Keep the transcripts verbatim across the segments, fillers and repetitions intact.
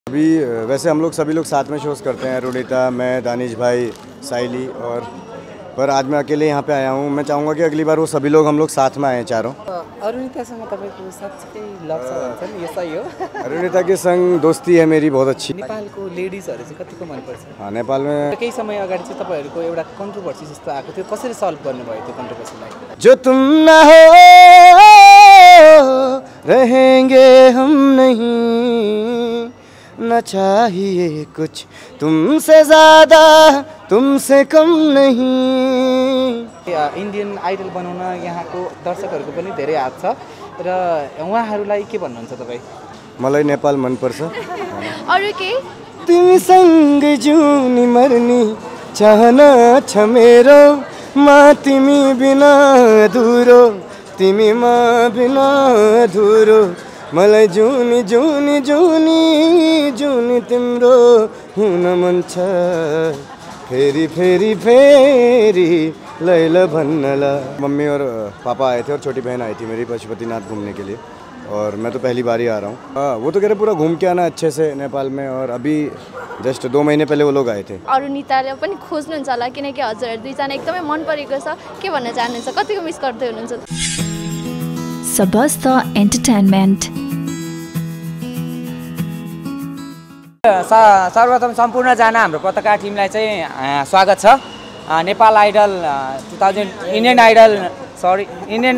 अभी वैसे हम लोग सभी लोग साथ में शोज़ करते हैं, रुणिता, मैं, दानिश भाई, साइली, और पर आज मैं अकेले यहाँ पे आया हूँ। मैं चाहूँगा कि अगली बार वो सभी लोग हम लोग साथ में आए चारों। अरुणितासँग तपाईको साँच्चै लभ छ भन्छ नि, यो सही हो? अरुणिता के संग दोस्ती है मेरी बहुत अच्छी। नेपालको लेडिजहरू चाहिँ कतिको मनपर्छ? हाँ, नेपाल में केही समय अगाडि चाहिँ तपाईँहरूको एउटा कन्ट्रोभर्सी जस्तो आएको थियो, कसरी सल्भ गर्नुभयो त्यो कन्ट्रोभर्सीलाई? जो तुम ना हो रहेंगे हम नहीं, न चाहिए कुछ तुमसे ज़्यादा तुमसे कम नहीं। इन्डियन आइडल बनाउन यहाँको दर्शकहरूको पनि धेरै हात छ र उहाँहरूलाई के भन्नुहुन्छ तपाईँ? मलाई नेपाल मनपर्छ। अरू के? तिमीसँग जुनी मर्नी चाहना छ मेरो, मा तिमी बिना अधुरो, तिमी मा बिना अधुरो, मलाई जुनी जुनी जुनी जुनी तिम्रो हुन मन छ, फेरी फेरी फेरी लैला भन्नला। मम्मी और पापा आए थे और छोटी बहन आई थी मेरी पशुपतिनाथ घूमने के लिए, और मैं तो पहली बार ही आ रहा हूँ। हाँ, वो तो कह रहे पूरा घूम के आना अच्छे से नेपाल में, और अभी जस्ट दो महीने पहले वो लोग आए थे। अरुणिताले पनि खोज्नुहुन्छ होला, किनकि हजुरहरू दुईजना एकदमै मन परेको छ। के भन्न चाहनुहुन्छ? कतिको मिस गर्दै हुनुहुन्छ? सबस्त एन्टरटेनमेन्ट। सर्वप्रथम सम्पूर्णजना हाम्रो पत्रकार टिमलाई चाहिँ स्वागत छ। Nepal Idol two thousand Indian Idol sorry Indian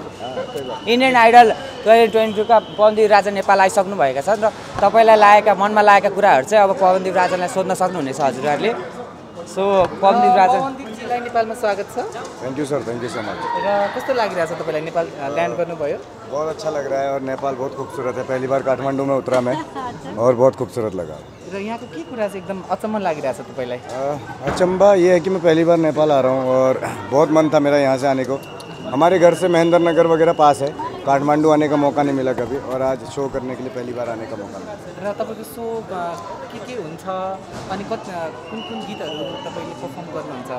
Indian Idol twenty twenty टूका पवनदीप राजा नेपाल आइसक्नुभएका छन् र तपाईँलाई लागेका मनमा लागेका कुराहरू चाहिँ अब पवनदीप राजालाई सोध्न सक्नुहुनेछ हजुरहरूले। सो पवनदीप राजा पवनदीपजीलाई नेपालमा स्वागत छ। Thank you sir, thank you so much. र कस्तो लागिरहेछ तपाईँलाई नेपाल ल्यान्ड गर्नुभयो? बहुत अच्छा लग रहा है, और नेपाल बहुत खूबसूरत है। पहली बार काठमांडू में उतरा मैं, और बहुत खूबसूरत लगा। र यहाँको के कुरा चाहिँ एकदम अचम्म लागिरहेछ तपाईँलाई? अचंबा ये है कि मैं पहली बार नेपाल आ रहा हूँ, और बहुत मन था मेरा यहाँ से आने को। हमारे घर से महेंद्र नगर वगैरह पास है, काठमांडू आने का मौका नहीं मिला कभी, और आज शो करने के लिए पहली बार आने का मौका मिला। र तपाईँको सो के के हुन्छ अनि कति कुन कुन गीतहरू तपाईँले पर्फर्म गर्नुहुन्छ?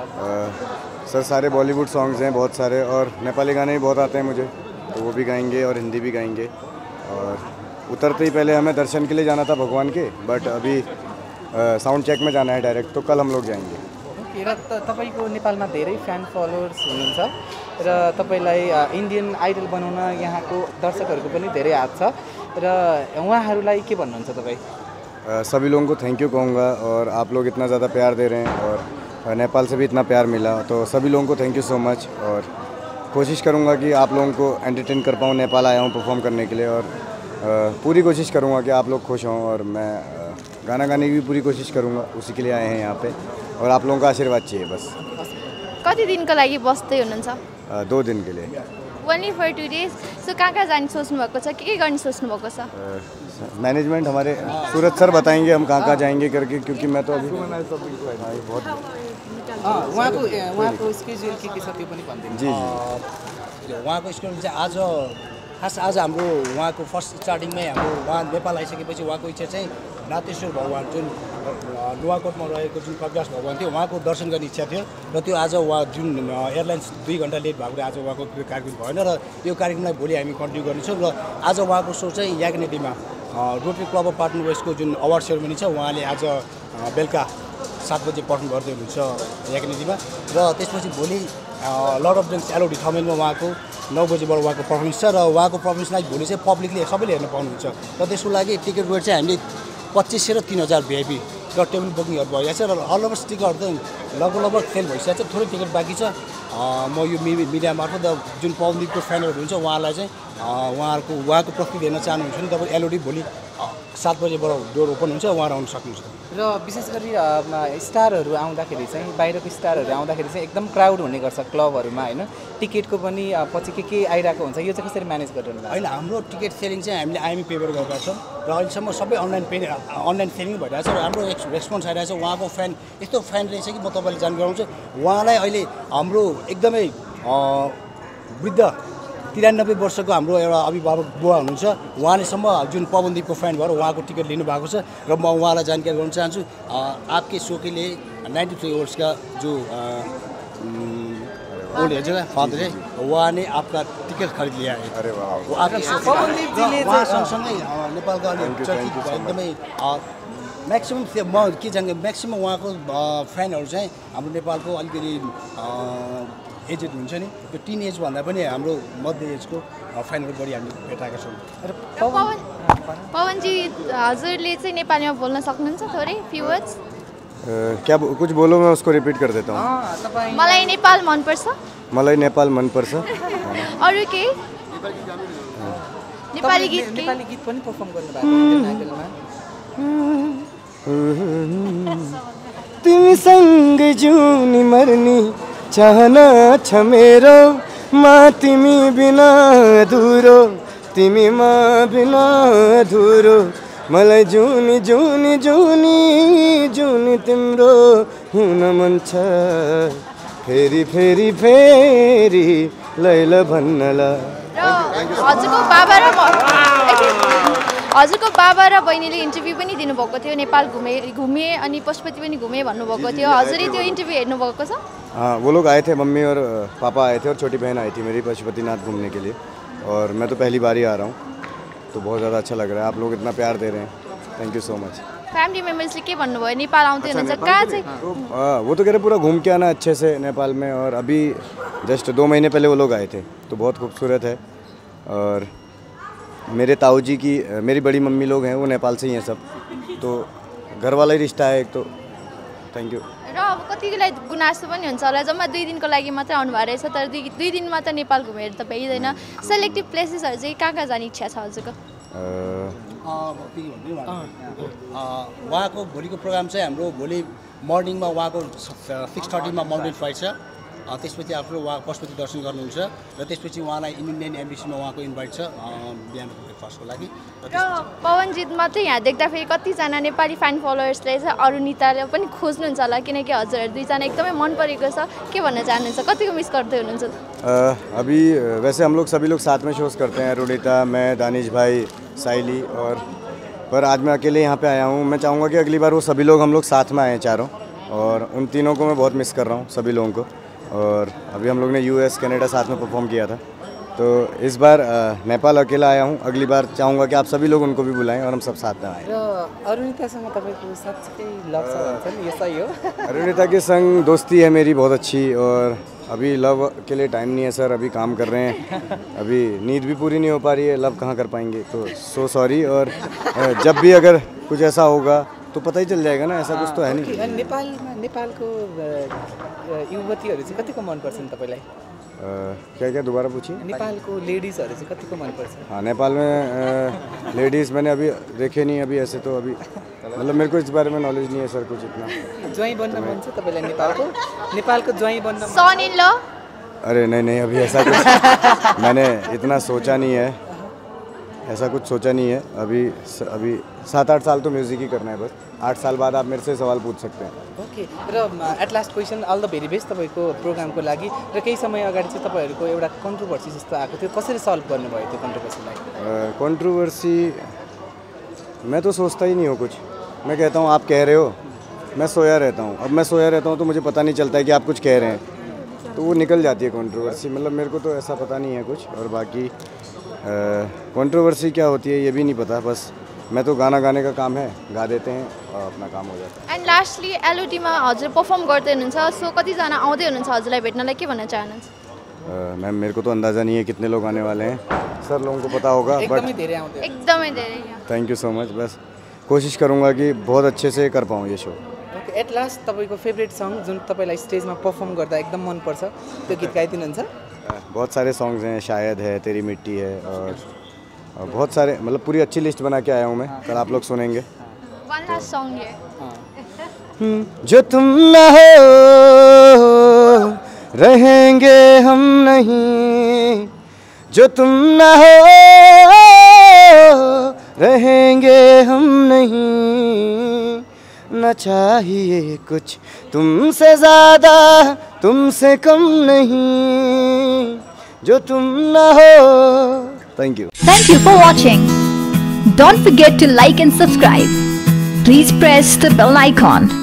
सर सारे बॉलीवुड सॉन्ग्स हैं बहुत सारे, और नेपाली गाने भी बहुत आते हैं मुझे, तो वो भी गाएंगे और हिंदी भी गाएंगे। और उतरते ही पहले हमें दर्शन के लिए जाना था भगवान के, बट अभी साउंड चेक में जाना है डायरेक्ट, तो कल हम लोग जाएंगे। ओके, र तपाईँको नेपालमा धेरै फ्यान फलोवर्स हुनुहुन्छ र तपाईँलाई इन्डियन आइडल बनाउन यहाँको दर्शकहरूको पनि धेरै हात छ र उहाँहरूलाई के भन्नुहुन्छ तपाईँ? सभी लोगों को थैंक यू कहूँगा, और आप लोग इतना ज़्यादा प्यार दे रहे हैं, और नेपाल से भी इतना प्यार मिला, तो सभी लोगों को थैंक यू सो मच। और कोशिश करूँगा कि आप लोगों को एंटरटेन कर पाऊँ। नेपाल आया हूँ परफॉर्म करने के लिए, और पूरी कोशिश करूँगा कि आप लोग खुश हों, और मैं गाना गाने की भी पूरी कोशिश करूँगा, उसी के लिए आए हैं यहाँ पे, और आप लोगों का आशीर्वाद चाहिए बस। कति दिनको लागि बस्दै हुनुहुन्छ? दो दिन के लिए। Only for two days. So कहाँ कहाँ जाने सोच्नु भएको छ? के के गर्ने सोच्नु भएको छ? मैनेजमेंट हमारे सूरज सर बताएंगे हम कहाँ कहाँ जाएंगे करके, क्योंकि मैं तो अभी बहुत उहाँको उहाँको स्केड्युल के के छ त्यो पनि भनिदिनु। जी जी, उहाँको स्केड्युल चाहिँ आज खास आज हाम्रो उहाँको फर्स्ट स्टार्टिङमै हाम्रो उहाँ नेपाल आइसकेपछि उहाँको इच्छा चाहिँ नातेश्वर भगवान जुन नुवाकोटमा रहेको जुन प्रकाश भगवान थियो उहाँको दर्शन गर्ने इच्छा थियो, र त्यो आज उहाँ जुन एयरलाइन्स दुई घन्टा लेट भएकोले आज उहाँको त्यो कार्यक्रम भएन, र यो कार्यक्रमलाई भोलि हामी कन्टिन्यू गर्नेछौँ। र आज उहाँको सो चाहिँ याग्नेटीमा रोटरी क्लब अफ पार्टनर वेस्टको जुन अवार्ड सेरेमनी छ, उहाँले आज बेलुका सात बजे पर्फर्म गर्दै हुनुहुन्छ याग्नेटीमा, र त्यसपछि भोलि लर्ड अफ ड्रिङ्क्स एलओडी थमेनमा उहाँको नौ बजीबाट उहाँको पर्फर्मेन्स छ, र उहाँको पर्फर्मेन्सलाई भोलि चाहिँ पब्लिकले सबैले हेर्न पाउनुहुन्छ। र त्यसको लागि टिकट रेट चाहिँ हामीले पच्चिस सय र तिन हजार भिआइपी र टेबल बुकिङहरू भइरहेको छ, र अलमोस्ट टिकटहरू त लगभग लगभग सेल भइसकेको छ, थोरै टिकट बाँकी छ। म यो मिडिया मार्फत जुन पवनदीपको फ्यानहरू हुन्छ उहाँलाई चाहिँ उहाँहरूको उहाँको प्रस्तुति हेर्न चाहनुहुन्छ भने तपाईँ एलओडी भोलि सात बजेबाट डोर ओपन हुन्छ, उहाँ आउन सक्नुहुन्छ। र विशेष गरी स्टारहरू आउँदाखेरि चाहिँ बाहिरको स्टारहरू आउँदाखेरि चाहिँ एकदम क्राउड हुने गर्छ क्लबहरूमा होइन, टिकटको पनि पछि के के आइरहेको हुन्छ, यो चाहिँ कसरी म्यानेज गरिरहनु? होइन, हाम्रो टिकट सेलिङ चाहिँ हामीले आइएमई पेपर गरेका छौँ, र अहिलेसम्म सबै अनलाइन पे अनलाइन सेलिङ भइरहेको छ, र हाम्रो रेस्पोन्स आइरहेको छ। उहाँको फ्यान यस्तो फ्यान रहेछ कि म तपाईँलाई जानकारी गराउँछु, उहाँलाई अहिले हाम्रो एकदमै वृद्ध तिरानब्बे वर्षको हाम्रो एउटा अभिभावक बुवा हुनुहुन्छ, उहाँलेसम्म जुन पवनदीपको फ्यान भएर उहाँको टिकट लिनुभएको छ, र म उहाँलाई जानकारी गराउन चाहन्छु। आपके सो के लिए नाइन्टी थ्री इयर्स का जो ओल्ड एज है फादर है वहाँ ने आपका टिकट खरीद लिया है। अरे वाह, वो आपकी वहाँ सँगसँगै नेपालका अलि चर्चित एकदमै म्याक्सिमम् त्यो म के जाने म्याक्सिमम् उहाँको फ्यानहरू चाहिँ हाम्रो नेपालको अलिकति एजेड हुन्छ नि त्यो टिन एज भन्दा पनि हाम्रो मध्य एजको फ्यानहरू बढी हामी भेटाएका छौँ। पवन पवनजी हजुरले चाहिँ नेपालीमा बोल्न सक्नुहुन्छ थोरै फ्यु वर्ड्स? क्या कुछ बोलो, मैं उसको रिपीट कर देता हूँ। मलाई नेपाल मनपर्छ। मलाई नेपाल मनपर्छ। अरू के नेपाली गीत नेपाली गीत पनि परफर्म गर्नु भएको तिमीसँग जिउनी मर्नी चाहना छ मेरो, मा तिमी बिना अधुरो, तिमीमा बिना अधुरो, मलाई जुनी जुनी जुनी जुनी तिम्रो हुन मन छ, फेरि फेरि फेरि लैला भन्नला। हजुरको बाबा र हजुरको बाबा र बहिनीले इन्टरभ्यू पनि दिनुभएको थियो, नेपाल घुमे घुमे अनि पशुपति पनि घुमे भन्नुभएको थियो, हजुरले त्यो इन्टरभ्यू हेर्नुभएको छ? हाँ, वो लोग आए थे, मम्मी और पापा आए थे और छोटी बहन आई थी मेरी पशुपतिनाथ घूमने के लिए, और मैं तो पहली बार ही आ रहा हूँ, तो बहुत ज़्यादा अच्छा लग रहा है। आप लोग इतना प्यार दे रहे हैं, thank you so much. Family मेम्बर्सले के भन्नुभयो नेपाल आउँदै हुनुहुन्छ कहाँ चाहिँ? वो तो कह रहे पूरा घूम के आना अच्छे से नेपाल में, और अभी जस्ट दो महीने पहले वो लोग आए थे, तो बहुत खूबसूरत है। और मेरे ताऊ जी की मेरी बड़ी मम्मी लोग हैं वो नेपाल से ही हैं सब, तो घर वाला ही रिश्ता है एक, तो थैंक यू। र अब कतिलाई गुनासो पनि हुन्छ होला, जम्मा दुई दिनको लागि मात्रै आउनुभएको रहेछ, तर दुई दुई दिनमा त नेपाल घुमेर त भइँदैन। सेलेक्टिभ प्लेसेसहरू चाहिँ कहाँ कहाँ जाने इच्छा छ हजुरको? उहाँको भोलिको प्रोग्राम चाहिँ हाम्रो भोलि मर्निङमा उहाँको सिक्स थर्टीमा माउन्टेन फ्लाइट छ, त्यसपछि आफ्नो उहाँ पशुपति दर्शन गर्नुहुन्छ, र त्यसपछि उहाँलाई इन्डियन एम्बेसीमा उहाँको इन्भाइट छ बिहानको ब्रेकफास्टको लागि। र पवनजित मात्रै यहाँ देख्दाखेरि कतिजना नेपाली फ्यान फलोवर्सले चाहिँ अरुणिताले पनि खोज्नुहुन्छ होला, किनकि हजुरहरू दुईजना एकदमै मन परेको छ, के भन्न चाहनुहुन्छ, कतिको मिस गर्दै हुनुहुन्छ? अभी वैसे हम लोग सभी लोग साथ में शोज़ करते हैं, अरुणिता, मैं, दानिश भाई, साइली, और पर आज मैं अकेले यहाँ पे आया हूँ। मैं चाहूँगा कि अगली बार वो सभी लोग हम लोग साथ में आए चारों, और उन तीनों को मैं बहुत मिस कर रहा हूँ, सभी लोगों को। और अभी हम लोग ने यूएस कनाडा साथ में परफॉर्म किया था, तो इस बार नेपाल अकेला आया हूँ, अगली बार चाहूँगा कि आप सभी लोग उनको भी बुलाएं और हम सब साथ में आएँ। अरुणितासँग तपाईँको साँच्चै लभ छ भन्छ नि, यो सही हो? अरुणिता के संग दोस्ती है मेरी बहुत अच्छी, और अभी लव के लिए टाइम नहीं है सर, अभी काम कर रहे हैं, अभी नींद भी पूरी नहीं हो पा रही है, लव कहाँ कर पाएंगे, तो सो सॉरी। और जब भी अगर कुछ ऐसा होगा तो पता ही चल जाएगा ना, ऐसा कुछ तो है नहीं। नेपालमा नेपालको युवतीहरू चाहिँ कतिको मनपर्छ नि तपाईँलाई? क्या क्या दोबारा पूछिए? नेपालको लेडिजहरू चाहिँ कतिको मनपर्छ? हाँ, नेपाल में लेडीज़ मैंने अभी देखे नहीं अभी ऐसे, तो अभी मतलब मेरे को इस बारे में नॉलेज नहीं है सर कुछ इतना। ज्वाइँ बन्न मन छ तपाईँलाई नेपालको? नेपालको ज्वाइँ बन्न? Son in law? अरे नहीं नहीं, अभी ऐसा कुछ मैंने इतना सोचा नहीं है, ऐसा कुछ सोचा नहीं है अभी। अभी सात आठ साल तो म्यूजिक ही करना है बस, आठ साल बाद आप मेरे से सवाल पूछ सकते हैं। ओके, र at last question, all the very best तपाईँको प्रोग्रामको लागि। र केही समय अगाडि चाहिँ तपाईँहरूको एउटा कन्ट्रोभर्सी जस्तो आएको थियो, कसरी सल्भ गर्नुभयो त्यो कन्ट्रोभर्सीलाई? कन्ट्रोभर्सी मैं तो सोचता ही नहीं हूँ कुछ, मैं कहता हूँ आप कह रहे हो, मैं सोया रहता हूँ। अब मैं सोया रहता हूँ तो मुझे पता नहीं चलता है कि आप कुछ कह रहे हैं, तो वो निकल जाती है कंट्रोवर्सी। मतलब मेरे को तो ऐसा पता नहीं है कुछ, और बाकी कंट्रोवर्सी क्या होती है ये भी नहीं पता, बस मैं तो गाना गाने का काम है, गा देते हैं और अपना काम हो जाता है। एन्ड लास्टली एलओटीमा हजुर पर्फर्म गर्दै हुनुहुन्छ, सो कतिजना आउँदै हुनुहुन्छ हजुरलाई भेट्नलाई, के भन्न चाहनुहुन्छ? मैम मेरे को तो अंदाज़ा नहीं है कितने लोग आने वाले हैं, सर लोगों को पता होगा, बट एकदमै धेरै। थैंक यू सो मच, बस कोशिश करूँगा कि बहुत अच्छे से कर पाऊँ ये शो। ओके, एट लास्ट तपाईँको फेभरेट सङ्ग जुन तपाईँलाई स्टेजमा पर्फर्म गर्दा एकदम मनपर्छ, त्यो गीत गाइदिनुहुन्छ? बहुत सारे सॉन्ग्स हैं, शायद है, तेरी मिट्टी है, और, और बहुत सारे, मतलब पूरी अच्छी लिस्ट बना के आया हूँ मैं, कल आप लोग सुनेंगे। वन लास्ट सॉन्ग है। जो तुम ना हो रहेंगे हम नहीं, जो तुम ना हो रहेंगे हम नहीं, न चाहिए कुछ तुमसे ज़्यादा तुमसे कम नहीं, जो तुम ना हो। Thank you Thank you for watching. Don't forget to like and subscribe. Please press the bell icon.